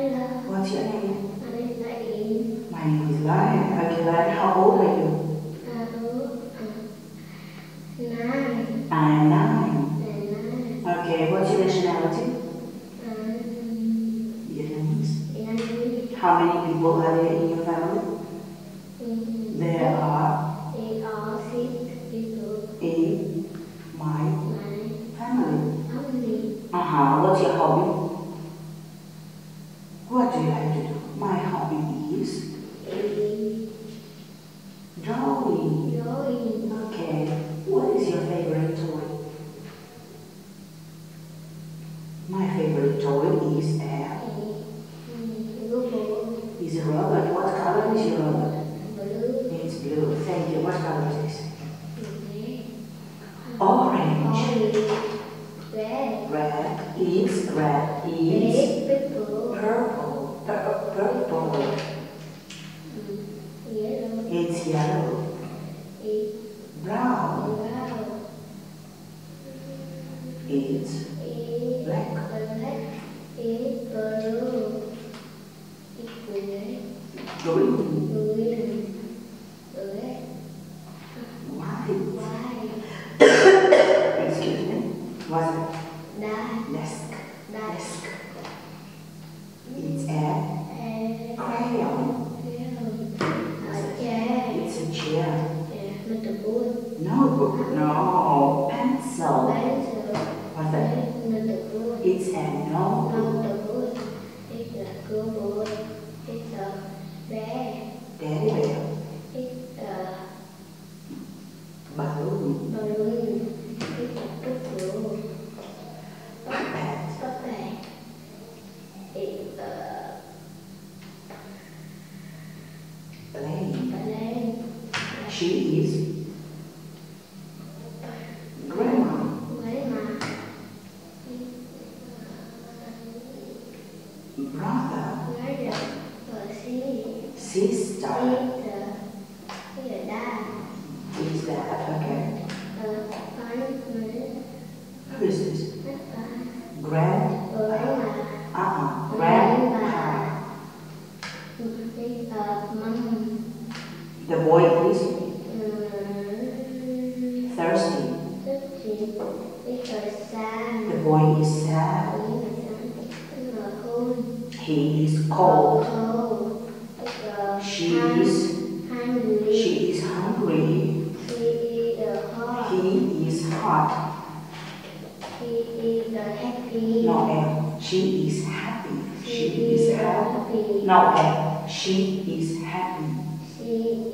What's your name? My name is Lain. My name is Lion. Okay, Lion, how old are you? Nine. I'm 9. Nine. Okay, what's your nationality? Vietnamese. Vietnamese. How many people are there in your family? There are 6 people in my my family. family. What's your hobby? What do you like to do? My hobby is drawing. Drawing. Okay. What is your favorite toy? My favorite toy is a Google. is a robot. What color is your robot? Blue. It's blue. Thank you. What color is this? Red. Orange. Red. Red is Purple. purple. Purple. Yellow. It's yellow. Brown. It's black. It's blue. It's Green. green. White. White. Excuse me. What's that? Desk. Desk. It's a crayon. It's a chair. Notebook. No. Pencil. What's that? It's a notebook. Teddy bear. Balloon. Puppet. Plane. She is grandma. Brother. Sister. Is that okay? Who is this? Grandpa. The boy is thirsty. The boy is sad. He is cold. She is hungry. He is hot. No F. She is happy. She is happy. No F. She is happy.